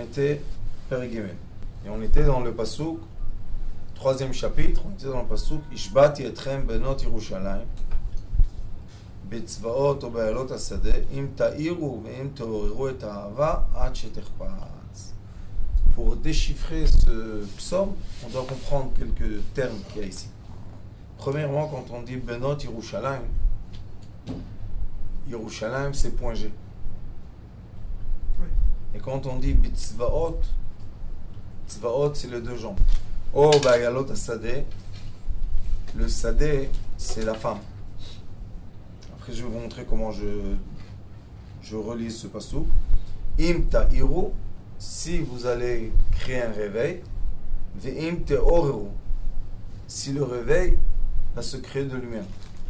était Perigimel. Et on était dans le Passouk, troisième chapitre, on était dans le Passouk, Ishbati etrem benot Yerushalayim, betzvaot ou be'alot hasadeh, im ta'iru ve'im te'oriru et ha'ava, ad sheterpatz. Pour déchiffrer ce psaume, on doit comprendre quelques termes qu'il y a ici. Premièrement, quand on dit benot Yerushalayim, Yerushalayim c'est point G. Et quand on dit bitzvaot, tzvaot c'est les deux jambes. Oh ba'ayalot hasadeh, le sadeh c'est la femme. Après je vais vous montrer comment je relis ce passouk. Im ta'iru, si vous allez créer un réveil, ve'im te'oriru, si le réveil va se créer de lui-même.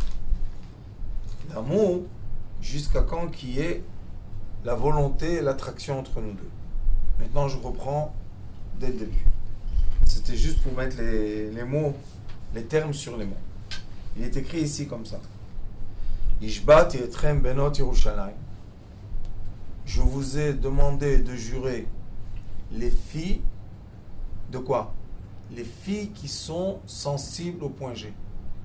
L'amour, jusqu'à quand qu'il y ait la volonté et l'attraction entre nous deux. Maintenant, je reprends dès le début. C'était juste pour mettre les mots, les termes sur les mots. Il est écrit ici comme ça. Ishbat etrem benot Yerushalayim. Je vous ai demandé de jurer les filles de quoi? Les filles qui sont sensibles au point G.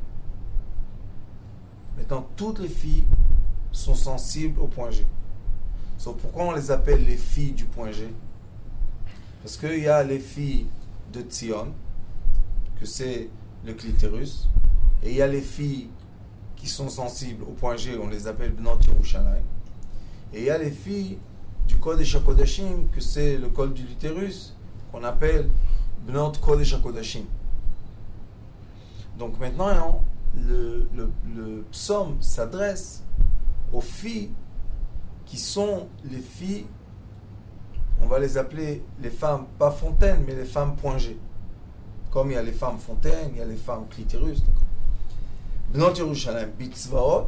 Maintenant, toutes les filles sont sensibles au point G. Donc, pourquoi on les appelle les filles du point G? Parce qu'il y a les filles de Tzion, que c'est le clitérus, et il y a les filles qui sont sensibles au point G, on les appelle Bnot Yerushalayim, et il y a les filles du Kodesh HaKodashim, que c'est le col du utérus, qu'on appelle Bnot Kodesh HaKodashim. Donc maintenant, le psaume s'adresse aux filles qui sont les filles, on va les appeler les femmes, pas fontaines, mais les femmes point G. Comme il y a les femmes fontaines, il y a les femmes clitérus. Bnot Yerushalayim, bitzvaot,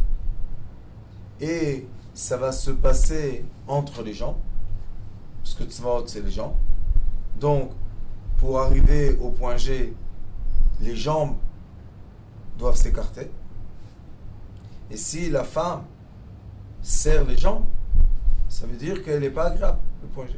et ça va se passer entre les gens, parce que tzvaot c'est les gens. Donc, pour arriver au point G, les jambes doivent s'écarter. Et si la femme serre les jambes, ça veut dire qu'elle n'est pas agréable, le point G.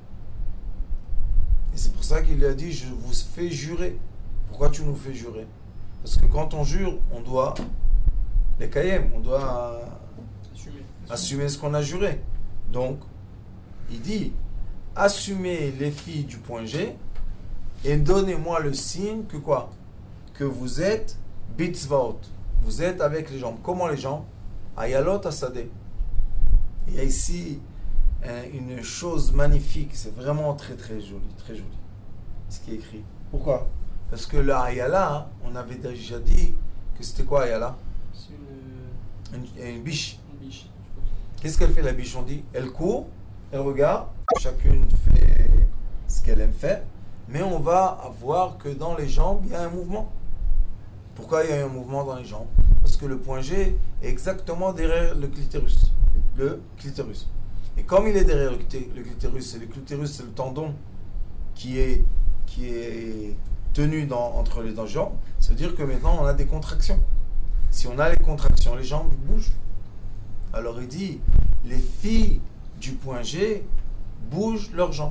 Et c'est pour ça qu'il a dit, je vous fais jurer. Pourquoi tu nous fais jurer? Parce que quand on jure, on doit les kayem, on doit assumer ce qu'on a juré. Donc, il dit, assumez les filles du point G et donnez-moi le signe que quoi? Que vous êtes bitzvaot. Vous êtes avec les jambes. Comment les jambes? Ayalot hasadeh. Il y a ici une chose magnifique, c'est vraiment très très joli, ce qui est écrit. Pourquoi? Parce que la Ayala, on avait déjà dit que c'était quoi Ayala? C'est Une biche. Une biche. Qu'est-ce qu'elle fait la biche? On dit, elle court, elle regarde, chacune fait ce qu'elle aime faire, mais on va voir que dans les jambes, il y a un mouvement. Pourquoi il y a un mouvement dans les jambes? Parce que le point G est exactement derrière le clitérus. Et comme il est derrière le clitérus, et le clitérus c'est le tendon qui est tenu entre les deux jambes, ça veut dire que maintenant on a des contractions. Si on a les contractions, les jambes bougent. Alors il dit, les filles du point G bougent leurs jambes.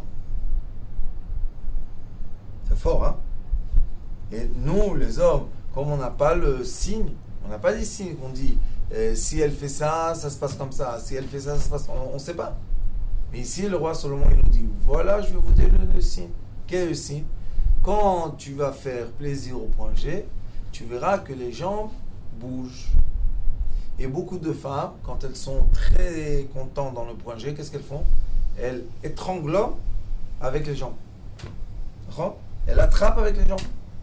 C'est fort, hein? Et nous, les hommes, comme on n'a pas le signe, on n'a pas des signes qu'on dit si elle fait ça, ça se passe comme ça. Si elle fait ça, ça se passe. On ne sait pas. Mais ici, le roi Salomon, il nous dit voilà, je vais vous donner le signe. Quel est le signe? Quand tu vas faire plaisir au point G, tu verras que les jambes bougent. Et beaucoup de femmes, quand elles sont très contentes dans le point G, qu'est-ce qu'elles font? Elles étranglent l'homme avec les jambes. Elles attrapent avec les jambes.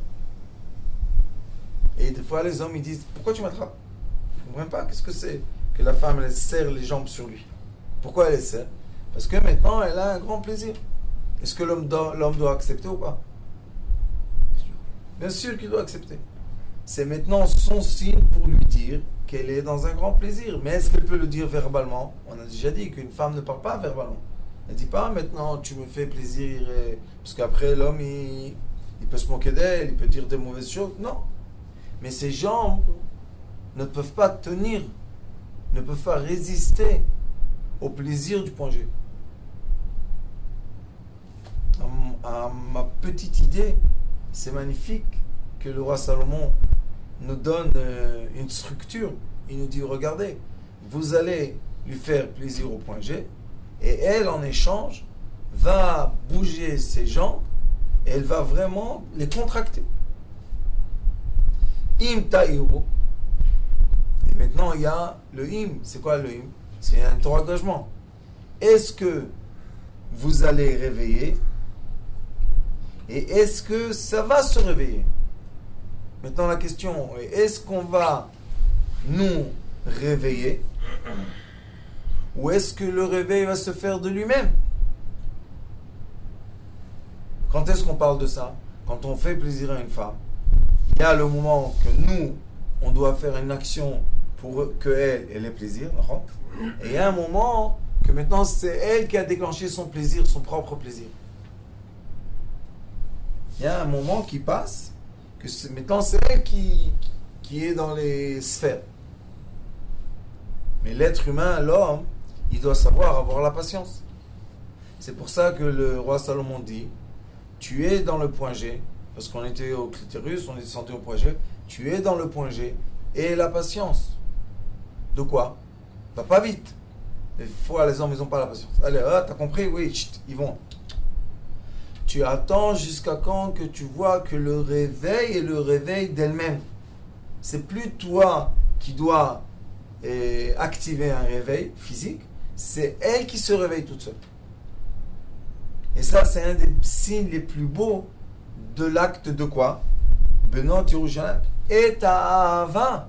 Et des fois, les hommes, ils disent pourquoi tu m'attrapes? Je ne comprends pas. Qu'est-ce que c'est que la femme, elle serre les jambes sur lui? Pourquoi elle les serre? Parce que maintenant, elle a un grand plaisir. Est-ce que l'homme doit accepter ou pas? Bien sûr qu'il doit accepter. C'est maintenant son signe pour lui dire qu'elle est dans un grand plaisir. Mais est-ce qu'elle peut le dire verbalement? On a déjà dit qu'une femme ne parle pas verbalement. Elle ne dit pas maintenant tu me fais plaisir. Parce qu'après, l'homme, il peut se moquer d'elle, il peut dire des mauvaises choses. Non. Mais ces jambes ne peuvent pas tenir, ne peuvent pas résister au plaisir du point G. à ma petite idée, c'est magnifique que le roi Salomon nous donne une structure. Il nous dit, regardez, vous allez lui faire plaisir au point G, et elle, en échange, va bouger ses jambes, et elle va vraiment les contracter. Im ta'iru. Et maintenant, il y a le im. C'est quoi le im? C'est un interrogement. Est-ce que vous allez réveiller? Et est-ce que ça va se réveiller? Maintenant, la question est, est-ce qu'on va nous réveiller? Ou est-ce que le réveil va se faire de lui-même? Quand est-ce qu'on parle de ça? Quand on fait plaisir à une femme, il y a le moment que nous, on doit faire une action pour qu'elle ait plaisir. Et il y a un moment que maintenant, c'est elle qui a déclenché son plaisir, son propre plaisir. Il y a un moment qui passe, que maintenant c'est elle qui est dans les sphères. Mais l'être humain, l'homme, il doit savoir avoir la patience. C'est pour ça que le roi Salomon dit, tu es dans le point G, parce qu'on était au clitoris, on est descendu au point G, tu es dans le point G, et la patience. De quoi? Va pas vite. Des fois, les hommes, ils n'ont pas la patience. Allez, t'as compris? Oui, chut, ils vont. Tu attends jusqu'à quand que tu vois que le réveil est le réveil d'elle-même. C'est plus toi qui dois activer un réveil physique, c'est elle qui se réveille toute seule. Et ça, c'est un des signes les plus beaux de l'acte de quoi? Benot Yerushalayim. Et ta'ava.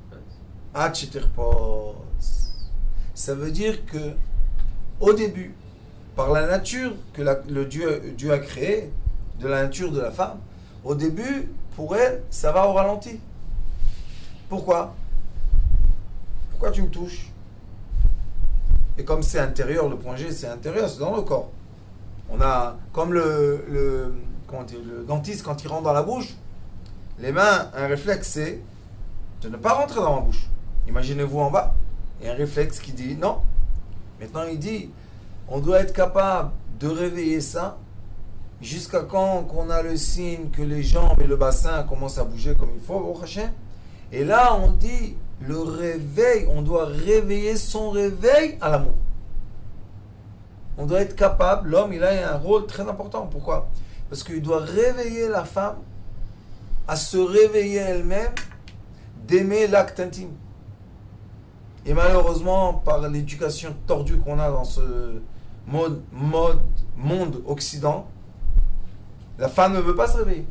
Ça veut dire que au début, par la nature que le Dieu a créée, de la nature de la femme, au début, pour elle, ça va au ralenti. Pourquoi? Pourquoi tu me touches? Et comme c'est intérieur, le point G, c'est intérieur, c'est dans le corps. On a, comme le dentiste, quand il rentre dans la bouche, les mains, un réflexe, c'est de ne pas rentrer dans ma bouche. Imaginez-vous en bas, il y a un réflexe qui dit non. Maintenant, il dit, on doit être capable de réveiller ça jusqu'à quand qu'on a le signe que les jambes et le bassin commencent à bouger comme il faut, au Hachem. Et là, on dit, le réveil, on doit réveiller son réveil à l'amour. On doit être capable, l'homme, il a un rôle très important. Pourquoi? Parce qu'il doit réveiller la femme à se réveiller elle-même, d'aimer l'acte intime. Et malheureusement, par l'éducation tordue qu'on a dans ce monde occident, la femme ne veut pas se réveiller.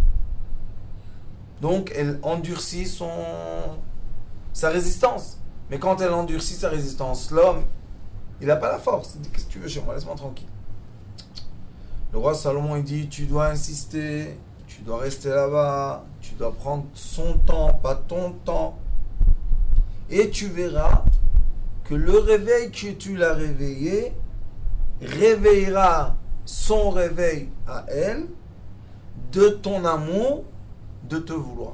Donc, elle endurcit sa résistance. Mais quand elle endurcit sa résistance, l'homme, il n'a pas la force. Il dit, qu'est-ce que tu veux chez moi? Laisse-moi tranquille. Le roi Salomon, il dit, tu dois insister, tu dois rester là-bas, tu dois prendre son temps, pas ton temps. Et tu verras que le réveil que tu l'as réveillé réveillera son réveil à elle de ton amour, de te vouloir.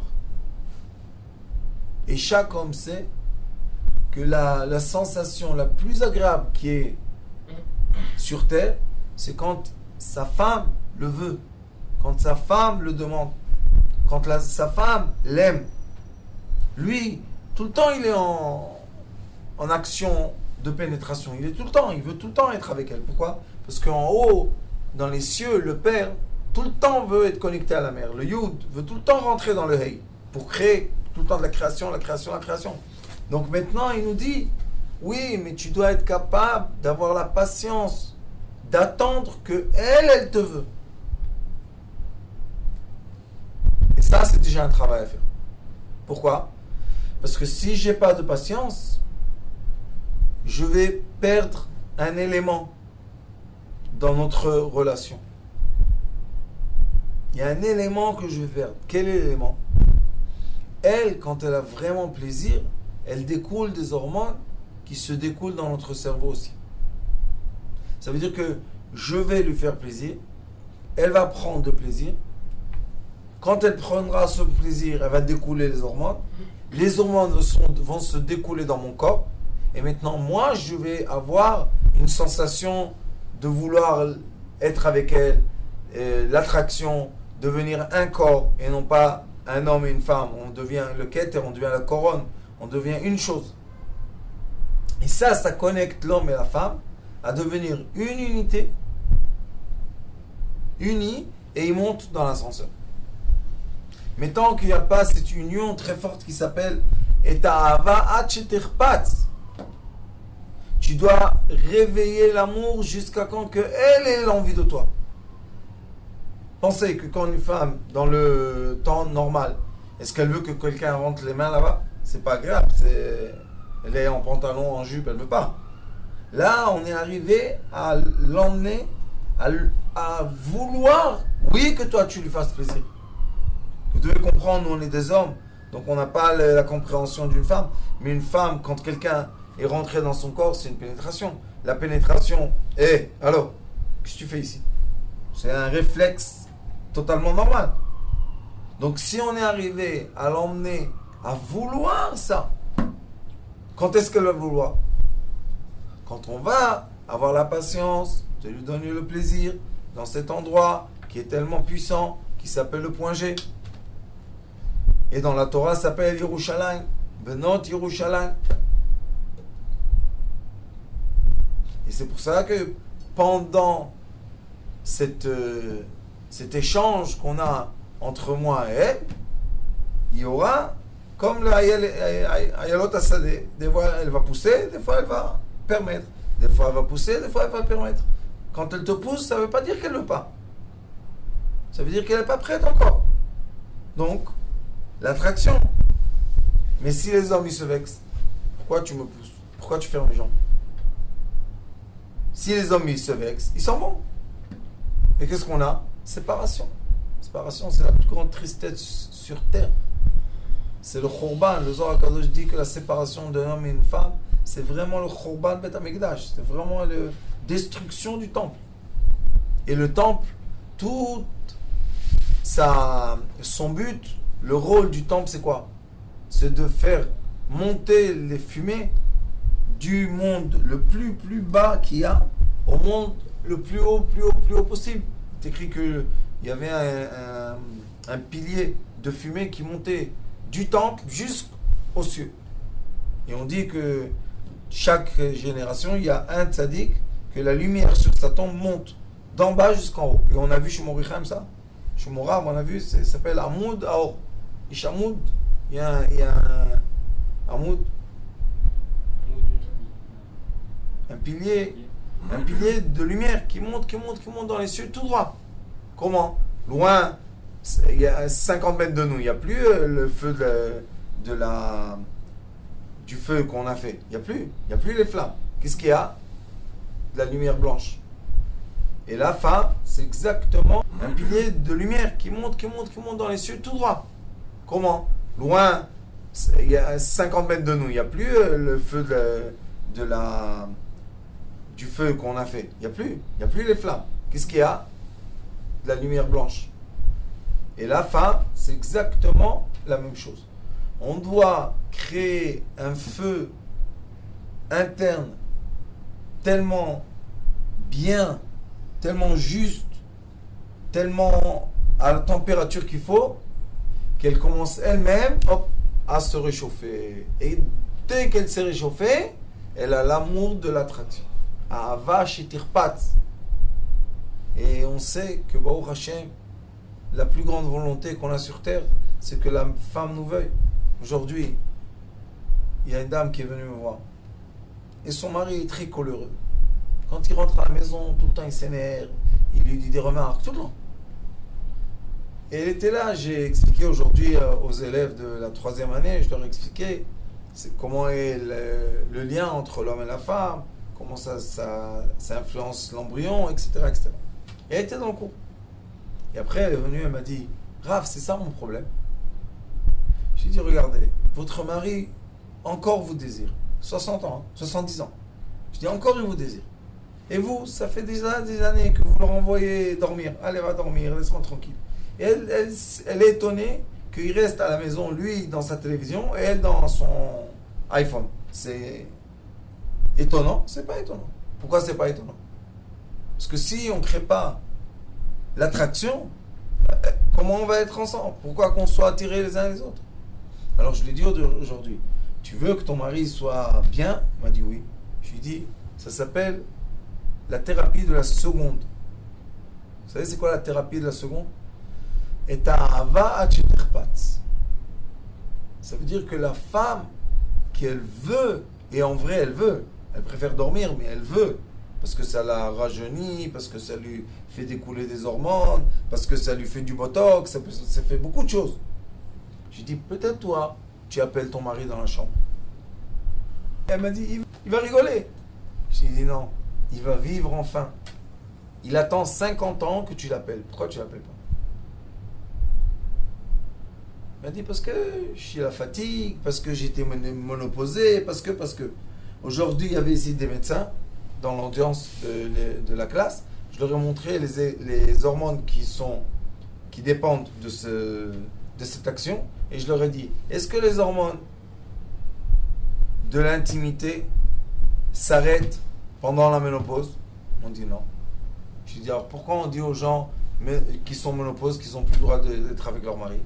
Et chaque homme sait que la sensation la plus agréable qui est sur terre, c'est quand sa femme le veut, quand sa femme le demande, quand sa femme l'aime. Lui, tout le temps, il est en action de pénétration. Il veut tout le temps être avec elle. Pourquoi? Parce qu'en haut, dans les cieux, le Père, tout le temps veut être connecté à la mère. Le Yud veut tout le temps rentrer dans le Hey pour créer tout le temps de la création, la création, la création. Donc maintenant, il nous dit, oui, mais tu dois être capable d'avoir la patience, d'attendre que elle te veut. Et ça, c'est déjà un travail à faire. Pourquoi? Parce que si j'ai pas de patience, je vais perdre un élément dans notre relation. Il y a un élément que je vais perdre. Quel élément? Elle, quand elle a vraiment plaisir, elle découle des hormones qui se découlent dans notre cerveau aussi. Ça veut dire que je vais lui faire plaisir, elle va prendre de plaisir. Quand elle prendra ce plaisir, elle va découler les hormones. Les hormones vont se découler dans mon corps. Et maintenant, moi, je vais avoir une sensation de vouloir être avec elle, l'attraction, devenir un corps et non pas un homme et une femme. On devient le Keter, on devient la couronne, on devient une chose. Et ça connecte l'homme et la femme à devenir une unité, unis, et ils montent dans l'ascenseur. Mais tant qu'il n'y a pas cette union très forte qui s'appelle Etahava Atcheterpat, tu dois réveiller l'amour jusqu'à quand que elle ait l'envie de toi. Pensez que quand une femme, dans le temps normal, est-ce qu'elle veut que quelqu'un rentre les mains là-bas? C'est pas grave, elle est en pantalon, en jupe, elle veut pas. Là, on est arrivé à l'emmener, à vouloir, oui, que toi tu lui fasses plaisir. Vous devez comprendre, nous on est des hommes, donc on n'a pas la compréhension d'une femme. Mais une femme, quand quelqu'un est rentré dans son corps, c'est une pénétration. La pénétration est, alors, qu'est-ce que tu fais ici? C'est un réflexe totalement normal. Donc si on est arrivé à l'emmener à vouloir ça, quand est-ce qu'elle va vouloir? Quand on va avoir la patience de lui donner le plaisir dans cet endroit qui est tellement puissant, qui s'appelle le point G. Et dans la Torah, ça s'appelle Yerushalayim, Benot Yerushalayim. Et c'est pour ça que pendant cet échange qu'on a entre moi et elle, il y aura, comme le Ayalot Asadeh, des fois elle va pousser, des fois elle va permettre. Des fois elle va pousser, des fois elle va permettre. Quand elle te pousse, ça ne veut pas dire qu'elle ne veut pas. Ça veut dire qu'elle n'est pas prête encore. Donc, l'attraction. Mais si les hommes ils se vexent, pourquoi tu me pousses? Pourquoi tu fermes les jambes? Si les hommes ils se vexent, ils s'en vont. Et qu'est-ce qu'on a? Séparation. Séparation, c'est la plus grande tristesse sur terre. C'est le Khorban. Le Zohar HaKadosh dit que la séparation d'un homme et une femme, c'est vraiment le Khorban Bet HaMikdash. C'est vraiment la destruction du temple. Et le temple, tout son but, le rôle du temple, c'est quoi? C'est de faire monter les fumées du monde le plus bas qu'il y a au monde le plus haut possible. C'est écrit qu'il y avait un pilier de fumée qui montait du temple jusqu'aux cieux. Et on dit que chaque génération, il y a un tzaddik que la lumière sur sa tombe monte d'en bas jusqu'en haut. Et on a vu chez Morichaim ça. Chez Morav, on a vu, ça s'appelle Amoud Aor. Ishamoud, il y a un Amoud. Un pilier de lumière qui monte dans les cieux tout droit. Comment? Loin, il y a 50 mètres de nous, il n'y a plus le feu du feu qu'on a fait. Il n'y a plus les flammes. Qu'est-ce qu'il y a? De la lumière blanche. Et la femme, c'est exactement un pilier de lumière qui monte dans les cieux tout droit. Comment? Loin, il y a 50 mètres de nous, il n'y a plus le feu du feu qu'on a fait. Il n'y a plus les flammes. Qu'est-ce qu'il y a? De la lumière blanche. Et la femme, c'est exactement la même chose. On doit créer un feu interne tellement bien, tellement juste, tellement à la température qu'il faut, qu'elle commence elle-même à se réchauffer. Et dès qu'elle s'est réchauffée, elle a l'amour de l'attraction. Ahava shetirpat. Et on sait que Baruch Hashem, la plus grande volonté qu'on a sur terre, c'est que la femme nous veuille. Aujourd'hui, il y a une dame qui est venue me voir. Et son mari est très coléreux. Quand il rentre à la maison, tout le temps il s'énerve, il lui dit des remarques, tout le temps. Et elle était là, j'ai expliqué aujourd'hui aux élèves de la 3e année, je leur ai expliqué comment est le lien entre l'homme et la femme, comment ça influence l'embryon, etc., etc. Et elle était dans le cours. Et après, elle est venue, elle m'a dit, Rav, c'est ça mon problème. J'ai dit, regardez, votre mari encore vous désire. 60 ans, 70 ans. Je dis, encore il vous désire. Et vous, ça fait des années que vous le renvoyez dormir. Allez, va dormir, laisse-moi tranquille. Et elle est étonnée qu'il reste à la maison, lui, dans sa télévision, et elle dans son iPhone. C'est étonnant? C'est pas étonnant. Pourquoi c'est pas étonnant? Parce que si on ne crée pas l'attraction, comment on va être ensemble? Pourquoi qu'on soit attirés les uns les autres? Alors je lui ai dit aujourd'hui, tu veux que ton mari soit bien? Il m'a dit oui. Je lui ai dit, ça s'appelle la thérapie de la seconde. Vous savez c'est quoi la thérapie de la seconde? Et ta'ava acheterpatz. Ça veut dire que la femme qu'elle veut, et en vrai elle préfère dormir, mais elle veut, parce que ça la rajeunit, parce que ça lui fait découler des hormones, parce que ça lui fait du botox, ça fait beaucoup de choses. J'ai dit, peut-être toi, tu appelles ton mari dans la chambre. Et elle m'a dit, il va rigoler. J'ai dit, non, il va vivre enfin. Il attend 50 ans que tu l'appelles. Pourquoi tu l'appelles pas? Il m'a dit, parce que je suis à la fatigue, parce que j'étais monoposé, parce que. Aujourd'hui, il y avait ici des médecins dans l'audience de la classe. Je leur ai montré les hormones qui dépendent de cette action. Et je leur ai dit, est-ce que les hormones de l'intimité s'arrêtent pendant la ménopause? On dit non. Je lui ai dit, alors pourquoi on dit aux gens qui sont ménopause qu'ils n'ont plus le droit d'être avec leur mari?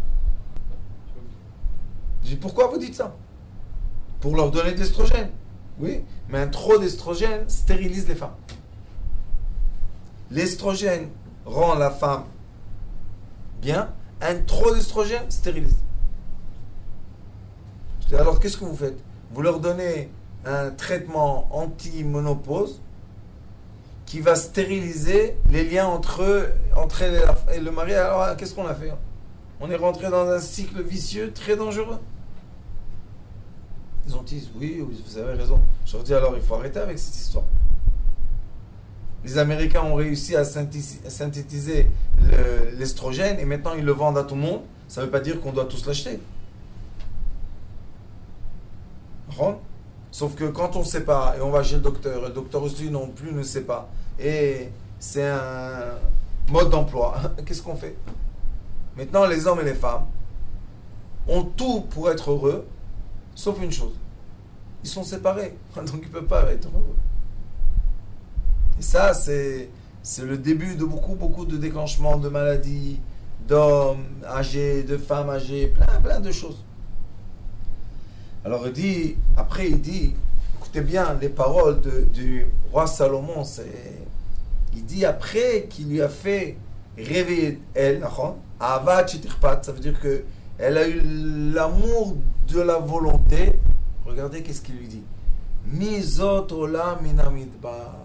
Je dis, pourquoi vous dites ça? Pour leur donner de l'estrogène. Oui, mais un trop d'estrogène stérilise les femmes. L'estrogène rend la femme bien, un trop d'estrogène stérilise. Je dis, alors qu'est-ce que vous faites? Vous leur donnez un traitement anti-ménopause qui va stériliser les liens entre elle et le mari. Alors qu'est-ce qu'on a fait? On est rentré dans un cycle vicieux très dangereux. Ils ont dit, oui, vous avez raison. Je leur dis, alors il faut arrêter avec cette histoire. Les Américains ont réussi à synthétiser l'estrogène et maintenant ils le vendent à tout le monde. Ça ne veut pas dire qu'on doit tous l'acheter. Sauf que quand on ne sait pas et on va chez le docteur aussi non plus ne sait pas, et c'est un mode d'emploi, qu'est-ce qu'on fait? Maintenant, les hommes et les femmes ont tout pour être heureux, sauf une chose. Ils sont séparés, donc ils ne peuvent pas être heureux. Et ça, c'est le début de beaucoup de déclenchements de maladies, d'hommes âgés, de femmes âgées, plein de choses. Alors il dit, écoutez bien les paroles du roi Salomon, il dit après qu'il lui a fait rêver elle, Ahavat shetirpat, ça veut dire que elle a eu l'amour de la volonté. Regardez qu'est-ce qu'il lui dit. Mizot olam min hamidbar.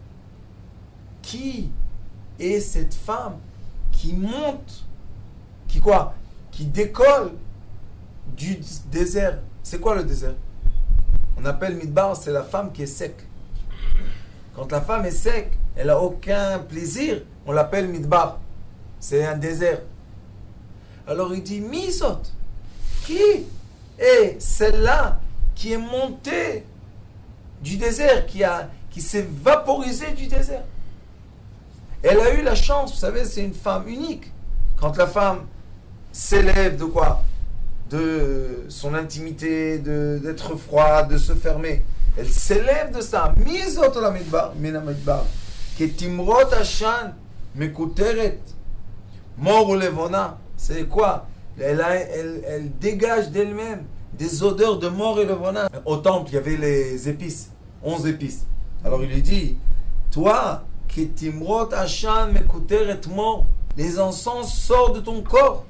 Qui est cette femme qui monte, qui décolle du désert? C'est quoi le désert? On appelle midbar, c'est la femme qui est sec. Quand la femme est sec, elle n'a aucun plaisir, on l'appelle midbar. C'est un désert. Alors il dit, Misot, qui est celle-là qui est montée du désert, qui s'est vaporisée du désert? Elle a eu la chance, vous savez, c'est une femme unique. Quand la femme s'élève de quoi? De son intimité, d'être froide, de se fermer. Elle s'élève de ça. Mizot la midbar, minamidbar. Ketimrot ashan mekuteret. Mor ou levona. C'est quoi? Elle dégage d'elle-même des odeurs de mort et levona. Au temple, il y avait les épices. 11 épices. Alors il lui dit, toi, Ketimrot ashan mekuteret mort. Les encens sortent de ton corps.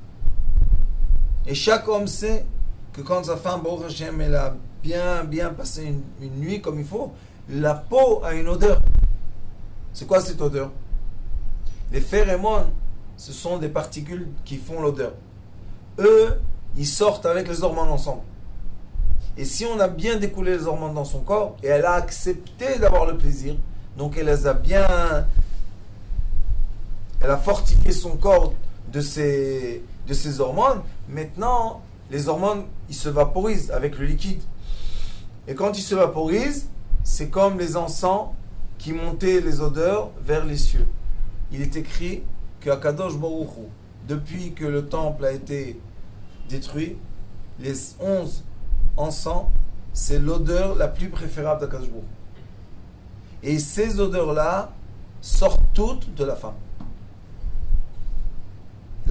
Et chaque homme sait que quand sa femme, Baruch Hashem, elle a bien passé une nuit comme il faut, la peau a une odeur. C'est quoi cette odeur? Les phéromones, ce sont des particules qui font l'odeur. Eux, ils sortent avec les hormones ensemble. Et si on a bien découlé les hormones dans son corps, et elle a accepté d'avoir le plaisir, donc elle a fortifié son corps de ses hormones. Maintenant, les hormones, ils se vaporisent avec le liquide. Et quand ils se vaporisent, c'est comme les encens qui montaient les odeurs vers les cieux. Il est écrit que Akadosh Baruch Hu, depuis que le temple a été détruit, les 11 encens, c'est l'odeur la plus préférable d'Akadosh Baruch Hu. Et ces odeurs-là sortent toutes de la femme.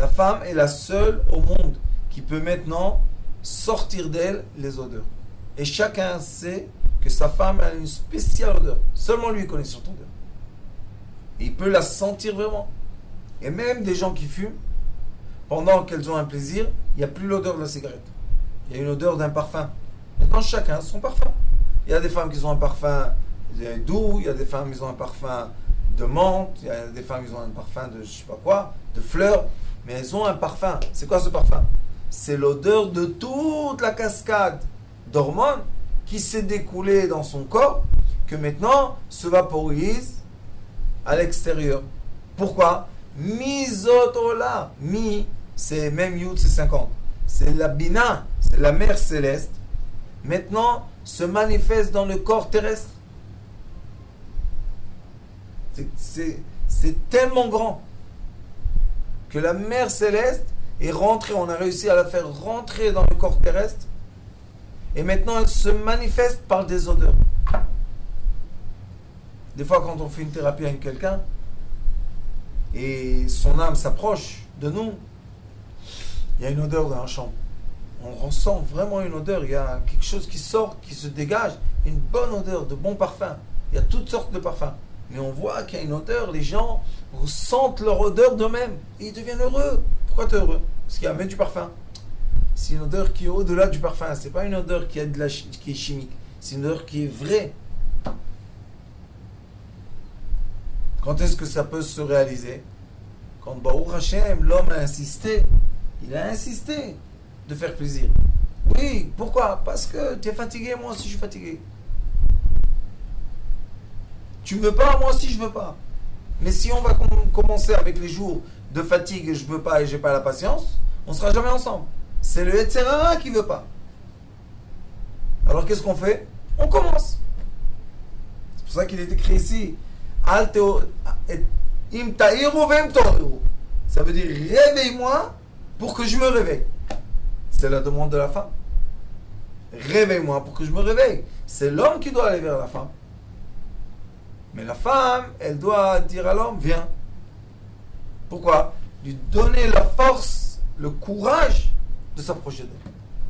La femme est la seule au monde qui peut maintenant sortir d'elle les odeurs. Et chacun sait que sa femme a une spéciale odeur. Seulement lui connaît cette odeur. Et il peut la sentir vraiment. Et même des gens qui fument, pendant qu'elles ont un plaisir, il n'y a plus l'odeur de la cigarette. Il y a une odeur d'un parfum. Maintenant, chacun a son parfum. Il y a des femmes qui ont un parfum doux, il y a des femmes qui ont un parfum de menthe, il y a des femmes qui ont un parfum de je sais pas quoi, de fleurs, mais elles ont un parfum. C'est quoi ce parfum? C'est l'odeur de toute la cascade d'hormones qui s'est découlée dans son corps, que maintenant se vaporise à l'extérieur. Pourquoi? Misotola. Mi, c'est même Yud, c'est 50. C'est la Bina, c'est la mère céleste. Maintenant, se manifeste dans le corps terrestre. C'est tellement grand que la mère céleste est rentrée, on a réussi à la faire rentrer dans le corps terrestre, et maintenant elle se manifeste par des odeurs. Des fois, quand on fait une thérapie avec quelqu'un et son âme s'approche de nous, il y a une odeur dans la chambre. On ressent vraiment une odeur, il y a quelque chose qui sort, qui se dégage, une bonne odeur, de bon parfum. Il y a toutes sortes de parfums. Mais on voit qu'il y a une odeur, les gens ressentent leur odeur d'eux-mêmes et ils deviennent heureux. Pourquoi tu es heureux? Parce qu'il y a même du parfum. C'est une odeur qui est au-delà du parfum. C'est pas une odeur qui est chimique. C'est une odeur qui est vraie. Quand est-ce que ça peut se réaliser? Quand Baruch Hashem, l'homme a insisté. Il a insisté de faire plaisir. Oui, pourquoi? Parce que tu es fatigué, moi aussi je suis fatigué. Tu veux pas, moi aussi je veux pas. Mais si on va commencer avec les jours de fatigue et je veux pas et j'ai pas la patience, on sera jamais ensemble. C'est le Yetzirah qui veut pas. Alors qu'est-ce qu'on fait? On commence. C'est pour ça qu'il est écrit ici. Ça veut dire réveille-moi pour que je me réveille. C'est la demande de la femme. Réveille-moi pour que je me réveille. C'est l'homme qui doit aller vers la femme. Mais la femme, elle doit dire à l'homme, viens. Pourquoi? Lui donner la force, le courage de s'approcher d'elle.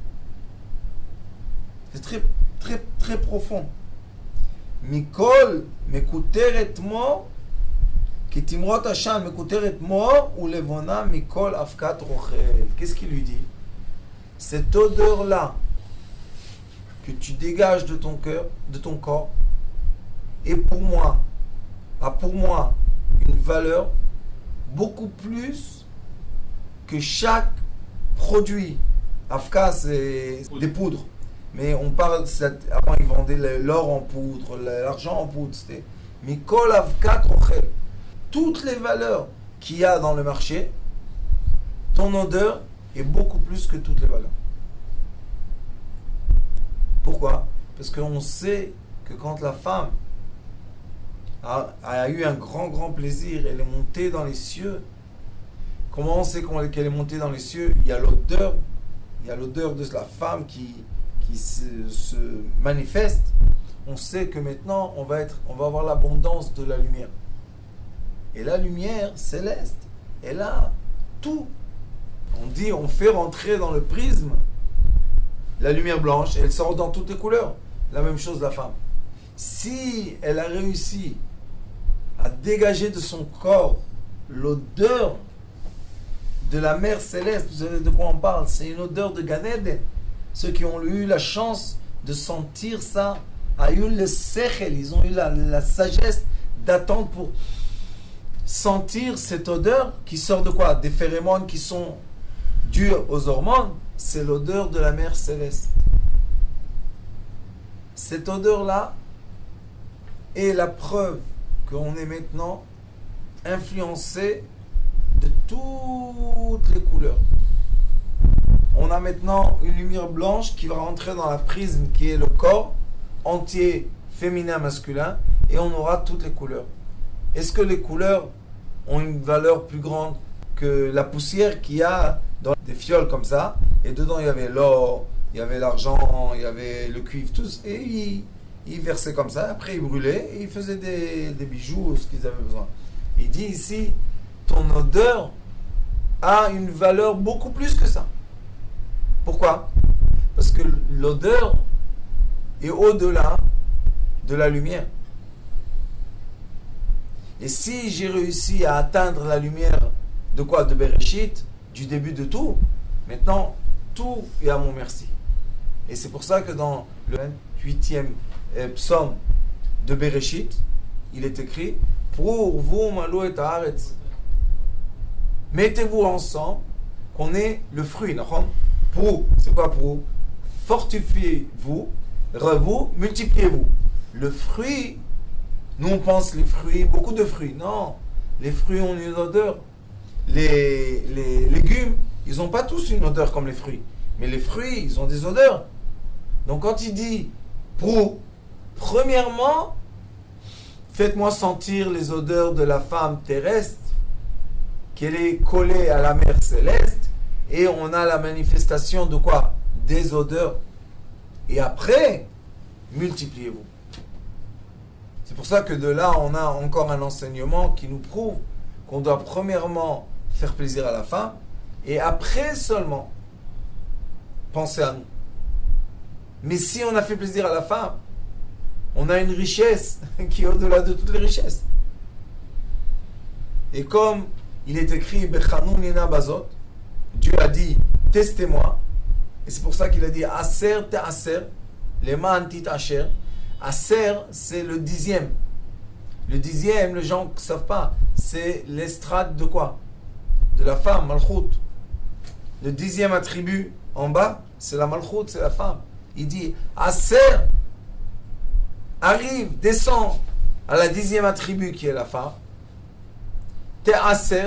C'est très, très, très profond. Mikol, mekuteret mo, ki timrot Hashem, mekuteret mo, ou levona mikol afkat rochel. Qu'est-ce qu'il lui dit? Cette odeur-là que tu dégages de ton cœur, de ton corps, est pour moi, a pour moi une valeur beaucoup plus que chaque produit. Afka, c'est des poudres. Mais on parle, avant ils vendaient l'or en poudre, l'argent en poudre. C'était Mikol Avkat Rochel. Toutes les valeurs qu'il y a dans le marché, ton odeur est beaucoup plus que toutes les valeurs. Pourquoi? Parce qu'on sait que quand la femme a eu un grand plaisir, elle est montée dans les cieux. Comment on sait qu'elle est montée dans les cieux? Il y a l'odeur de la femme qui se manifeste. On sait que maintenant on va avoir l'abondance de la lumière. Et la lumière céleste, elle a tout. On fait rentrer dans le prisme la lumière blanche, elle sort dans toutes les couleurs. La même chose la femme. Si elle a réussi à dégager de son corps l'odeur de la mer céleste, vous savez de quoi on parle? C'est une odeur de Gan Eden. Ceux qui ont eu la chance de sentir ça, ont eu le sechel, ils ont eu la sagesse d'attendre pour sentir cette odeur qui sort de quoi? Des phéromones qui sont dus aux hormones. C'est l'odeur de la mer céleste. Cette odeur-là est la preuve qu'on est maintenant influencé de toutes les couleurs. On a maintenant une lumière blanche qui va rentrer dans la prisme qui est le corps entier féminin masculin et on aura toutes les couleurs. Est-ce que les couleurs ont une valeur plus grande que la poussière qu'il y a dans des fioles comme ça? Et dedans il y avait l'or, il y avait l'argent, il y avait le cuivre, tous, et ils versaient comme ça, après ils brûlaient et ils faisaient des bijoux, ce qu'ils avaient besoin. Il dit ici, ton odeur a une valeur beaucoup plus que ça. Pourquoi? Parce que l'odeur est au-delà de la lumière. Et si j'ai réussi à atteindre la lumière de quoi? De Bereshit, du début de tout, maintenant, tout est à mon merci. Et c'est pour ça que dans le 28e psaume de Bereshit, il est écrit pour vous, Malou et Haaretz. Mettez-vous ensemble, qu'on ait le fruit. Pour, c'est quoi pour? Fortifiez-vous, vous, multipliez-vous. Le fruit, nous on pense les fruits, beaucoup de fruits. Non, les fruits ont une odeur. Les légumes, ils n'ont pas tous une odeur comme les fruits. Mais les fruits, ils ont des odeurs. Donc quand il dit pour, premièrement, faites-moi sentir les odeurs de la femme terrestre, qu'elle est collée à la mer céleste, et on a la manifestation de quoi? Des odeurs. Et après, multipliez-vous. C'est pour ça que de là, on a encore un enseignement qui nous prouve qu'on doit premièrement faire plaisir à la femme, et après seulement penser à nous. Mais si on a fait plaisir à la femme, on a une richesse qui est au-delà de toutes les richesses. Et comme il est écrit Bechanun Nina Bazot, Dieu a dit testez-moi, et c'est pour ça qu'il a dit Aser te Aser, Lema Antit Asher. Aser, c'est le 10e. Le 10e, les gens ne savent pas, c'est l'estrade de quoi? De la femme, Malchut. Le 10e attribut en bas, c'est la Malchut, c'est la femme. Il dit Aser arrive, descend à la 10e attribut qui est la femme. Te Aser,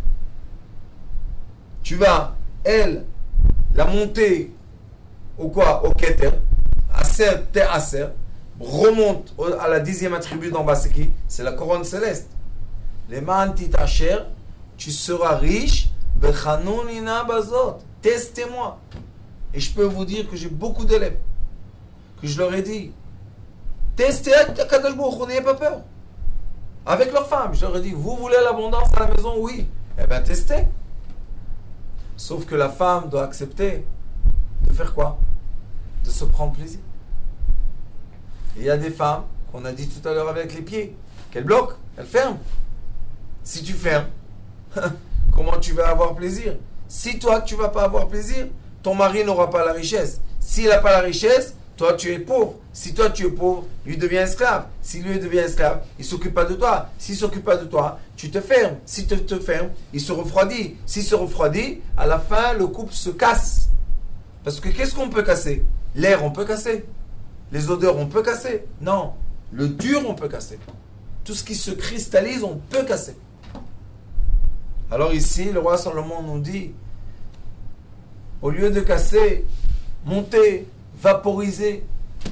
tu vas, elle, la monter au quoi? Au Keter. Aser, Te Aser, remonte à la 10e attribut d'en bas, c'est qui? C'est la couronne céleste. Les Mantit Asher, tu seras riche, Bechanun Ina Bazot, testez-moi. Et je peux vous dire que j'ai beaucoup d'élèves, que je leur ai dit, testez Akadosh Baruch Hu, n'ayez pas peur. Avec leurs femmes, je leur ai dit, vous voulez l'abondance à la maison? Oui. Eh bien, testez. Sauf que la femme doit accepter de faire quoi? De se prendre plaisir. Et il y a des femmes, qu'on a dit tout à l'heure avec les pieds, qu'elles bloquent, elles ferment. Si tu fermes, comment tu vas avoir plaisir? Si toi, tu ne vas pas avoir plaisir, ton mari n'aura pas la richesse. S'il n'a pas la richesse, toi, tu es pauvre. Si toi, tu es pauvre, lui devient esclave. Si lui devient esclave, il ne s'occupe pas de toi. S'il ne s'occupe pas de toi, tu te fermes. Si tu te fermes, il se refroidit. S'il se refroidit, à la fin, le couple se casse. Parce que qu'est-ce qu'on peut casser? L'air, on peut casser. Les odeurs, on peut casser. Non. Le dur, on peut casser. Tout ce qui se cristallise, on peut casser. Alors ici, le roi Salomon nous dit, au lieu de casser, monter, vaporiser,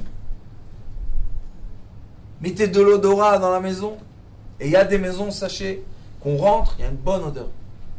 mettez de l'odorat dans la maison. Et il y a des maisons, sachez, qu'on rentre, il y a une bonne odeur.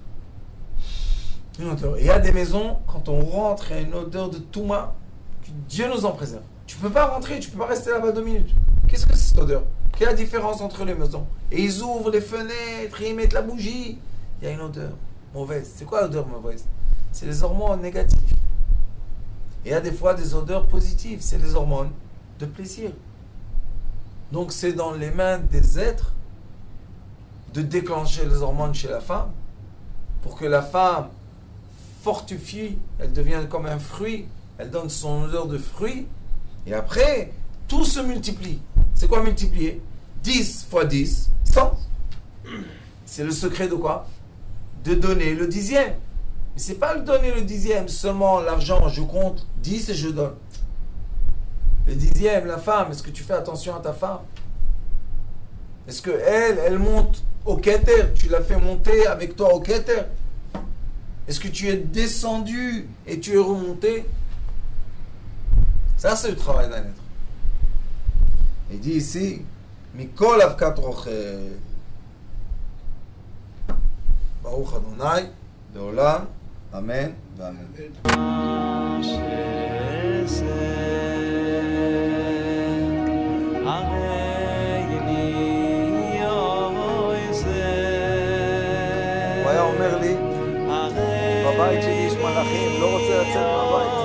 Une odeur. Et il y a des maisons, quand on rentre, il y a une odeur de touma, que Dieu nous en préserve. Tu ne peux pas rentrer, tu ne peux pas rester là-bas 2 minutes. Qu'est-ce que c'est cette odeur? Quelle est la différence entre les maisons? Et ils ouvrent les fenêtres, ils mettent la bougie. Il y a une odeur mauvaise. C'est quoi l'odeur mauvaise? C'est les hormones négatives. Et il y a des fois des odeurs positives. C'est les hormones de plaisir. Donc c'est dans les mains des êtres de déclencher les hormones chez la femme pour que la femme fortifie, elle devient comme un fruit, elle donne son odeur de fruit et après tout se multiplie. C'est quoi multiplier? 10 fois 10, 100. C'est le secret de quoi? De donner le 10e. Mais c'est pas le donner le 10e seulement l'argent, je compte 10 et je donne. Le 10e, la femme, est-ce que tu fais attention à ta femme? Est-ce que elle monte au Keter? Tu l'as fait monter avec toi au Keter? Est-ce que tu es descendu et tu es remonté? Ça, c'est le travail d'un être. Il dit ici, Mikol Avkat Rochel. Baruch Adonai, Leolam, Amen, Amen. הוא היה אומר לי, בבית שלי יש מלאכים, לא רוצה לצאת מהבית.